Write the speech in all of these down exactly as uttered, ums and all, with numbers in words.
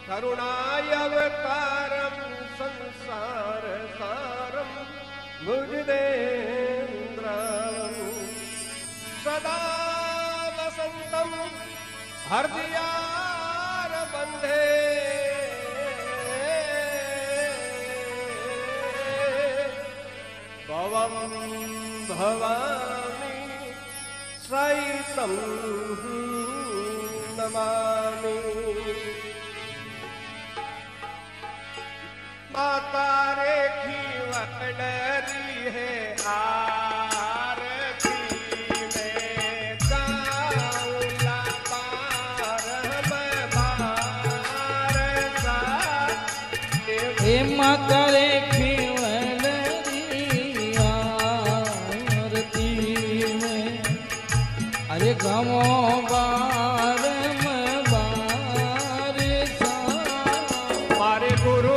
करुणायवतारं संसार सारं भुजगेन्द्रं सदा वसन्तं हृदयार बन्धे भवं भवामि सहितं नमामि। माता रेखी वडरी है आरती में गाऊला पार में बारसा हे माता रेखी वडरी आरती में अरे गामो बार में बारसा मारे गुरु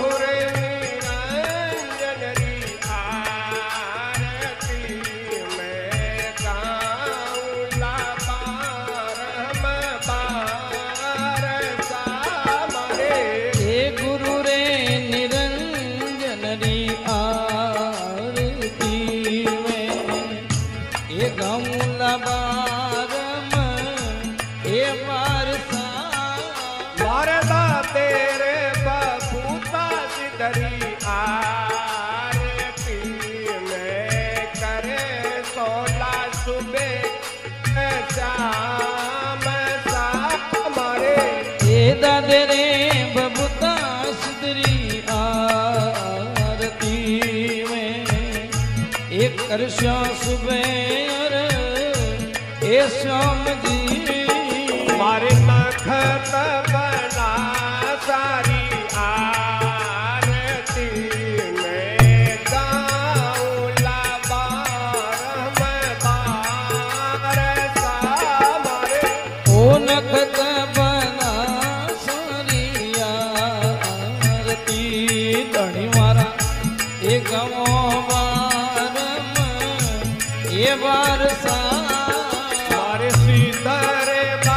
तेरे बबूता सिद्धरी आरती में करे सोला सुबह शाम सामरे हे दादे रे बबूता सिद्धरी आरती में एक करशा सुबह और ए शाम जी मारे नखत बना सारी आरती में गाऊला बार में बारसा मारे ओ नखत बना सारी आरती धनी मारा ए गमो बार में ए बारसा मारे सीधर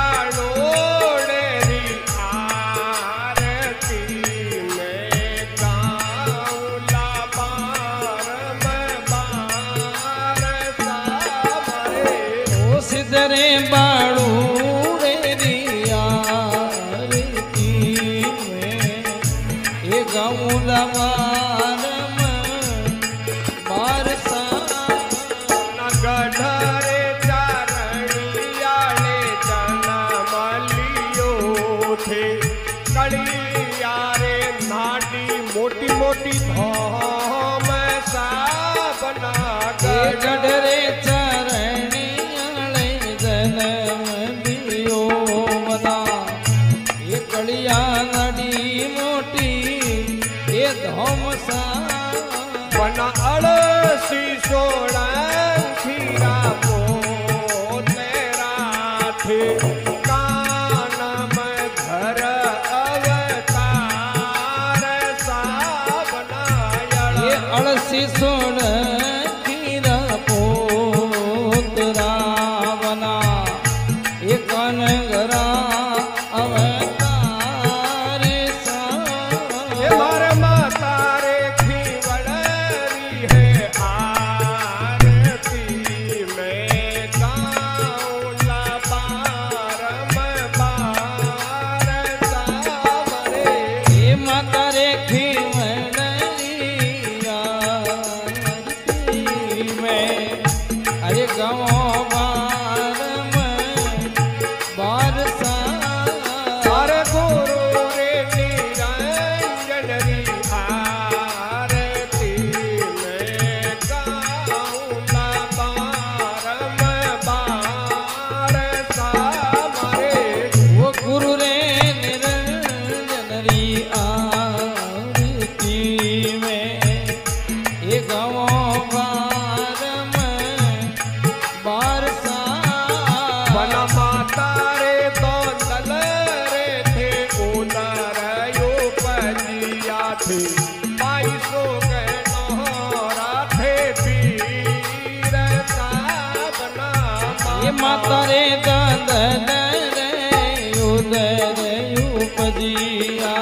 रे बाड़ू रे आरती में ये गौला बार में बारसा गढ़रे चारणियाले जन्म लियो थे कड़ियारे नाटी मोटी मोटी धोम सा बना गढ़रे बना अड़सी सोलह खीरा पो तेरा थे कान में घर अवतार सा बनाया ये अड़सी सोलह खीरा पो तेरा बना ये कान घरा अवतार सा ये मारे माता माता रे दादन रे उदर उपजिया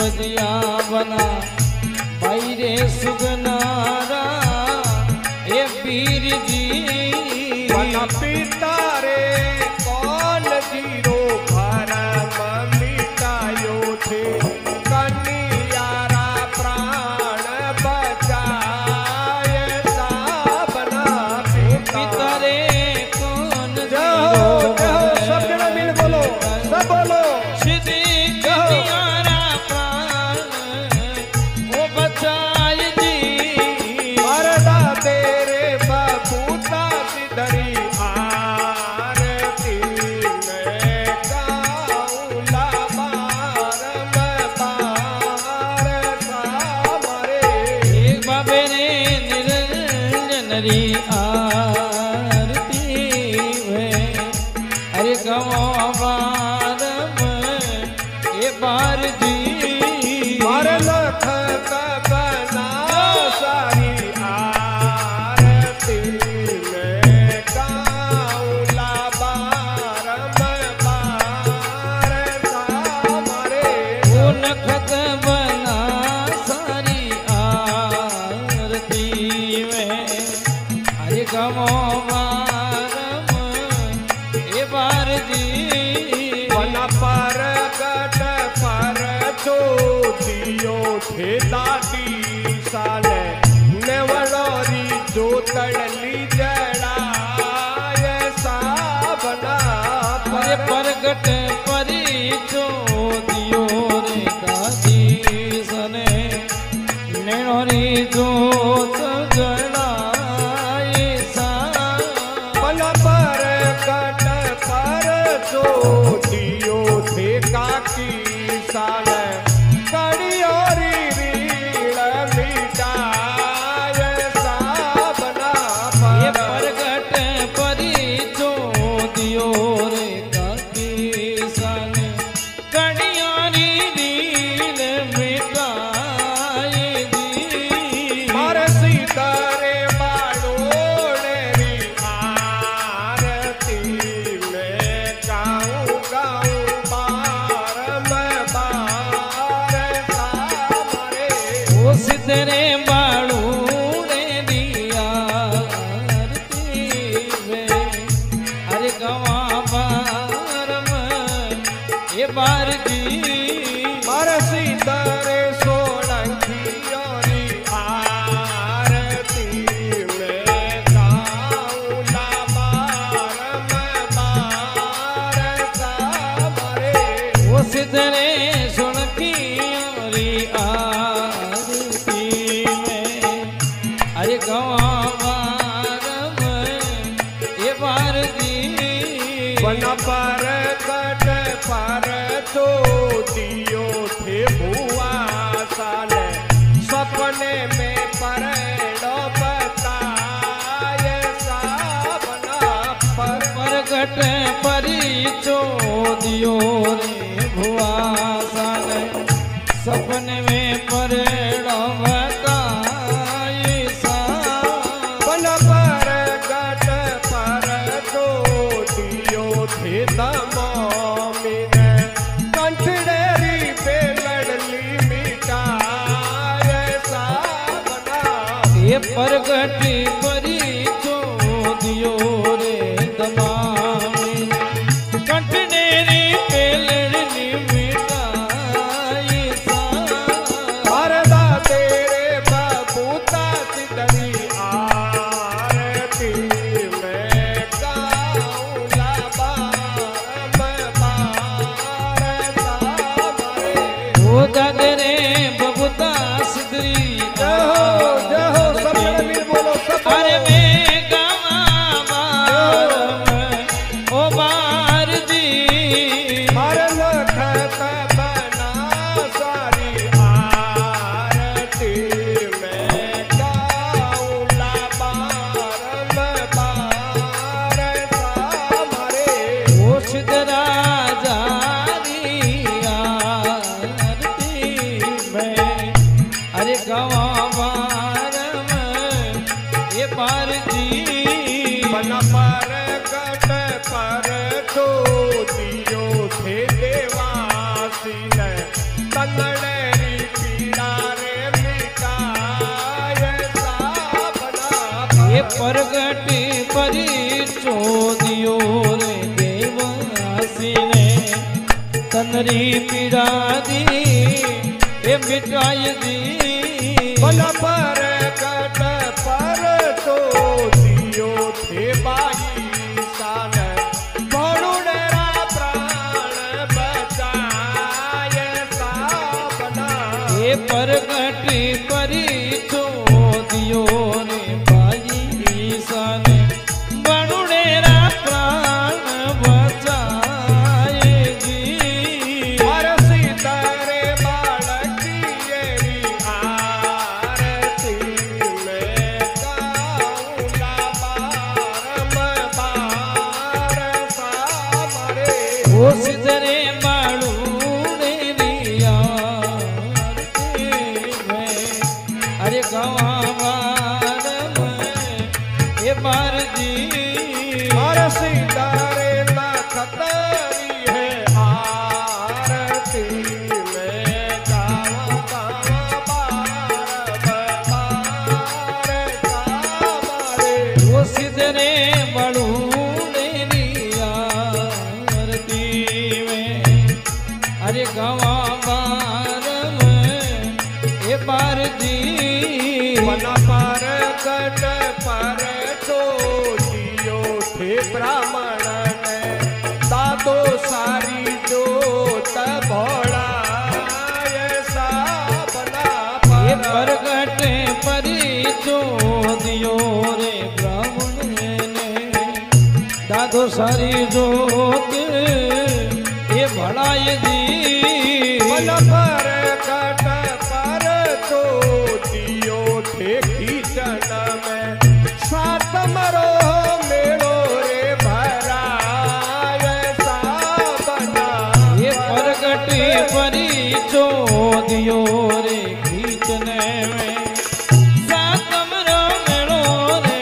बजिया बना भाई रे सुगनारा ए वीर जी बना पिता रे कौन जीरो भरम मिटायो थे कन्यारा प्राण बचाए साबना पिता रे कौन जहो जहो सब जने मिल बोलो सब बोलो सिद्धि कन्यारा प्राण ओ बचाए जी मरदा तेरे बबूता सिधरी आरती में गाऊला बारम बार सामरे एक बाबे ने निरंजन री आरती में अरे गवो बारम ए बार जी मार लख बना सारी आरती में गाऊला बारम बार सामरे ओ नखत बना सारी आरती में अरे गवो बारम ए बार जी वन पर गट पर जो दियो थे दादी साले नेवलोरी जो तड़ली जड़ाए साबना अरे पर प्रगट परी जो दियो रे दादी सने नेणोरी जोत जड़ाए सा वन पर गट पर जो दियो थे काकी साले कड़ियोरी रील मिटाए साबना ये पर प्रगट परी जो दियो रे दादी सने कड़ियारी रील मिटाए दी मार सीतारे बाड़ोड़े री आरती में गाऊं गाऊं बारम बार सामरे ओ सिद्धरे बाड़ू रे दिया आरती में अरे गवा बारम ये बार जी मार सीतारे सोलंकियोरी आरती में गाऊं ला बारम बार सामरे ओ सिद्धरे सुनकी री आरती में अरे गवा बारम ये बार जी वन पर कट पर तो दियो थे भुआ साले सपने में परेड़ो बताए साबना पर प्रगट परी चो दियो रे भुआ साले सपने में परेड़ो बताए सा वन पर कट पर तो दियो थे दमोमी ने कंठड़ेरी पे लड़ली मिटाए साबना ये प्रगट परी चो दियो रे दमामी कंठनेरी पे लड़नी मिटाई सा मरदा तेरे बबूता सिधरी आरती में गाऊला बारम बार सामरे ओ दादरे बबूता सिद्धरी जहो जहो सब जने मिल बोलो सब अरे बोलो। मैं गावा बारम ओ बार जी मार लखत बना सारी आरती में गाऊला बारम बार सामरे ओ सिद्धरा जारी आरती में अरे गवा बारम ये बार जी मन पर कट पर तो दियो थे देवासी ने तंगड़े प्रगटी परी चोदियो रे देवासी ने तनरी पीड़ा दी ये मिटाई दी बल पर कट पर तो दियो थे बाई सान बड़ुडेरा प्राण बचाए साबना ये प्रगटी परी चोदियो रे बाई सान बड़ुडेरा प्राण बचाएगी परसी तारे बालकी येरी आरती में गाऊला बारम बार सामरे ओ सिदरे बाळूने रिया अरे गवार ये बार जी परसी तारे ना खतरी है आरती में गावा गावा बारम बार सामरे वो सिदरे बाळूने रिया में अरे गवार ये बार जी मन पर कट पर तो दियो थे ब्राह्मण ने दादो सारी जोत भोला ऐसा बना ये पर प्रगट परी चोदियो रे ब्राह्मण ने दादो सारी जोत ये भड़ाई दी मन पर कट पर तो दियो थे खींचन में सातमरो मेड़ो रे भरा ऐसा बना ये प्रगट परी चोदियो रे खींचने में सातमरो मेड़ो रे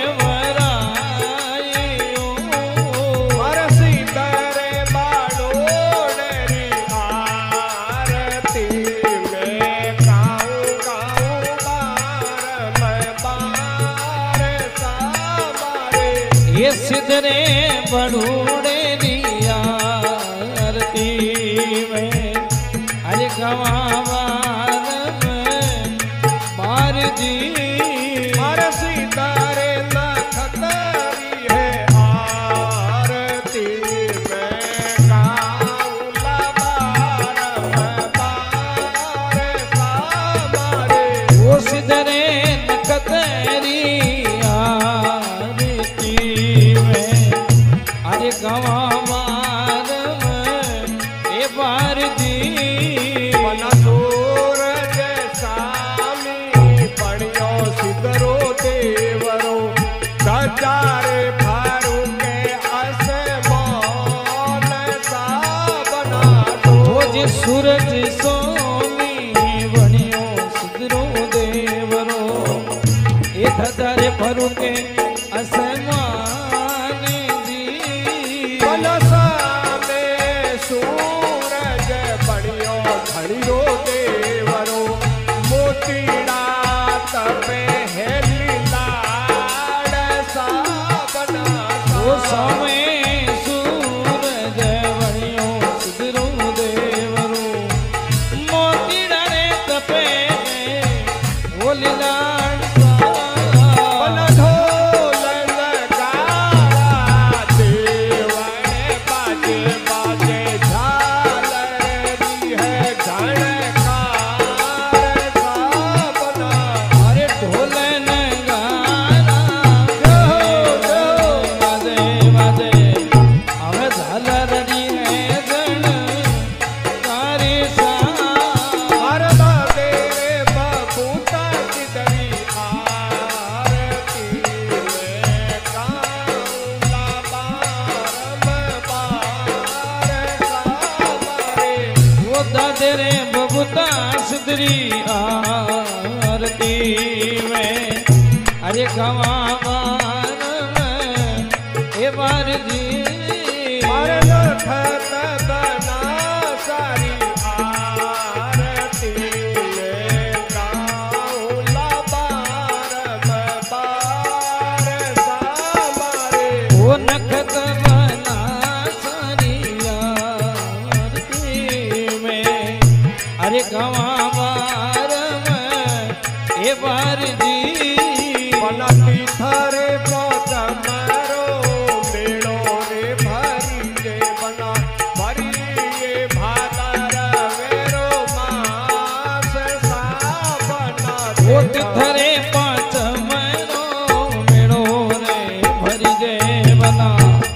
भरायो परसी तारे बालोडरी आरती में गाऊं गाऊं बारम बार सामरे ये सिदरे बड़ूड़े दिया आरती में अरे गवार में बार जी परसी तारे ना खतरी है आरती में गाऊला बारम बार सामरे वो सिदरे नकतरी आरती में अरे गवार में ये बार जी मन सूरज सामी पड़ियो सिदरो देवरो सचारे फारू के आसमान सा बना दो वो जी सूरज सोमी बनियो सुधरो देवरो ये धतारे भरू के असमान जी मनसा में सूरज पड़ियो धड़ियो देवरो मोतीड़ा तपे हेली लाड सा बना वो समय सूरज बनियो सुधरो देवरो मोती डाले तपे वो लीलाड़ सा बन ढोल नगाड़ा देवने बाजे बाजे झालरी है झणकार सा बना अरे ढोल नगारा बाजे बाजे हमें झालरनी है जन कारी सा मरदा तेरे बबूता की दरी आरती में गाऊंगा बारम बार सामरे वो दादरे बबूता सुधरी आरती में अरे गवार में ये बार जी मरद खत बना सारी आरती में गाऊंगा बारम बार बारजी बनाती थारे पचमरो मेलो रे भरी जे बना भरी ये भादर वेरो मास सा बना ओ तिथरे पांच मरो मेड़ो रे भरी जे बना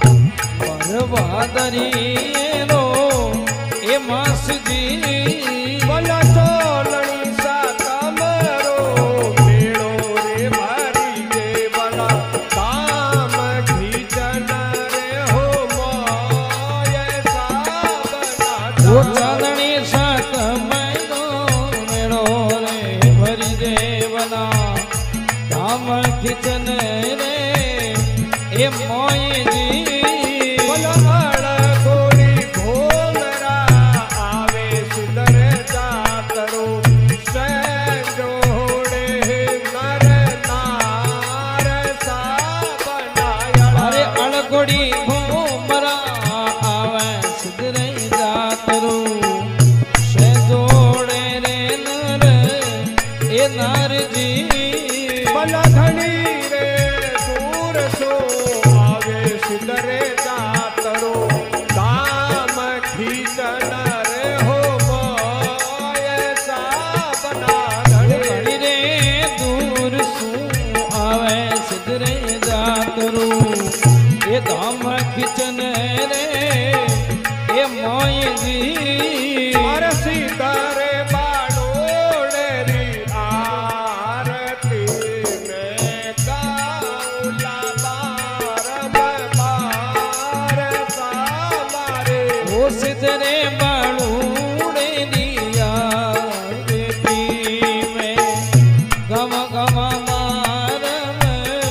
बरबादरी रो ए मास जी बना चोलनी सा कमरो मेलो रे भरी जे बना काम खींचन रे हो मोय सा बना ओ चांदनी सात मरो मेड़ो रे भरी जे बना धाम खिचन रे ए मोय जी बलहड़ गोरी भोमरा आवे सुंदर जातरो से जोड़े नर नार सा बनाया अरे अड़गोड़ी घूमरा आवे सिद्धरे जातरू से जोड़े रे नर ए नार जी बलधनी रे दूर सो आवे सुंदर जातरो काम खींचन रे हो मोय सा बना धनी घड़ी रे दूर सू आवे सिद्धरे जातरू ए धाम खिचन रे ए मोय जी अरसी करे बाड़ोड़े री आरती में काउला बारम बार सा मारे ओ सिद्धरे बाळूड़े दिया बेटी में गम गम मारम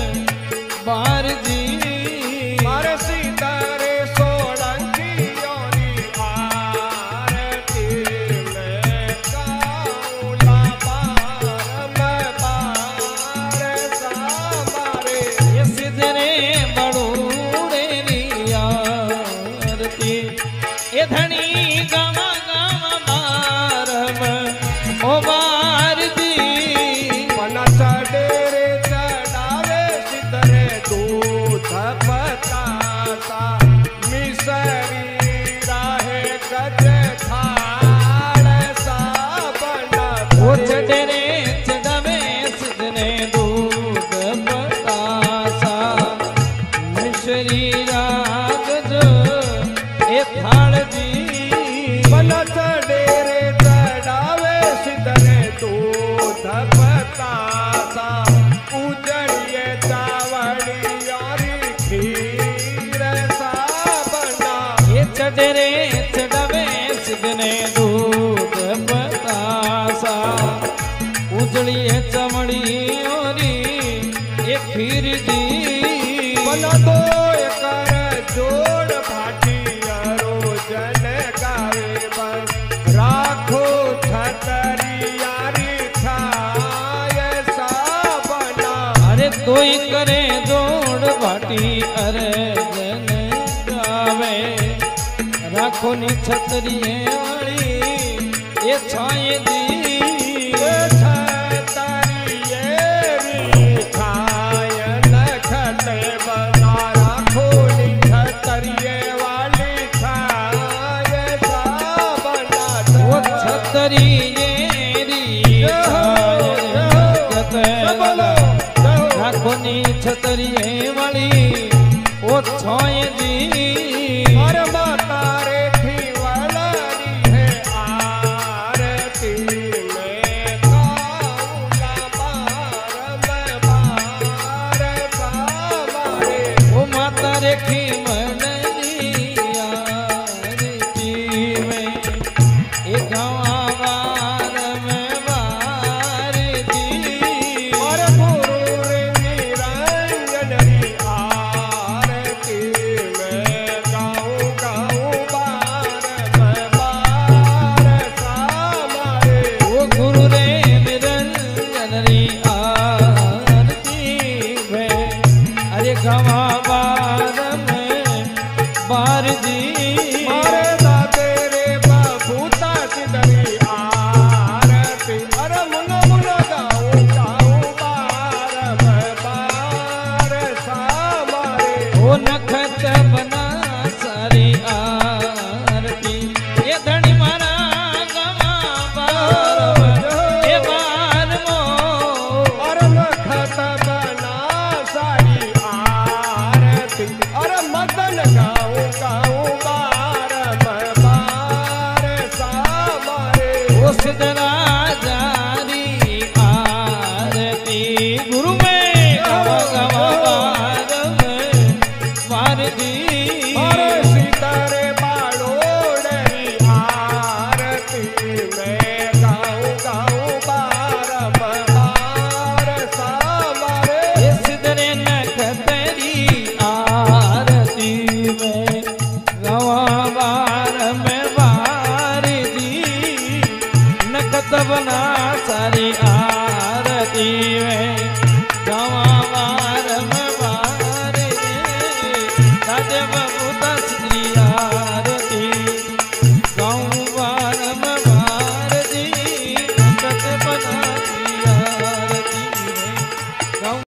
बारजी अरसी करे सोलंकी योरी आरती में काउला बारम बार सा मारे ये सिद्धरे बाळूड़े दिया रती ए धनी गम गम मारम ओ बारजी मन चढ़े चढ़ावे सिद्धरे दूध पतासा मिसरी राहे गज खाड़ सा बना ओ चढ़े चढ़ावे सिद्धरे दूध बतासा मिश्री राग जो ए थाल जी मन चढ़े चढ़ावे सिद्धरे दूध पतासा उजड़िए चावड़ी यारी खीर सा बना ये चढ़े चढ़ावे सिद्धने दूध बतासा उजड़िए चमड़ी ओरी ए खीर जी बना दो कर जोड़ भाटी रोजन गावे बस राखो छतरी यारी छाय सा बना अरे तोई करे जोड़ भाटी अरे जन गावे राखो नी छतरिए वाली ये छाए दी छतरी येरी छाय नखते बना राखो नी छतरिये वाली छाय सा बना वो छतरिए री छाए जते बना राखो नी छतरिए वाली ओ छाए दी और माता रे खीवलरी है आरती में काउला बारम बार सा मारे ओ माता रेखी मनरिया रीति में ए गवार में बार दी और गुरु रे निरंजन री आरती में गाऊं गा તારી આ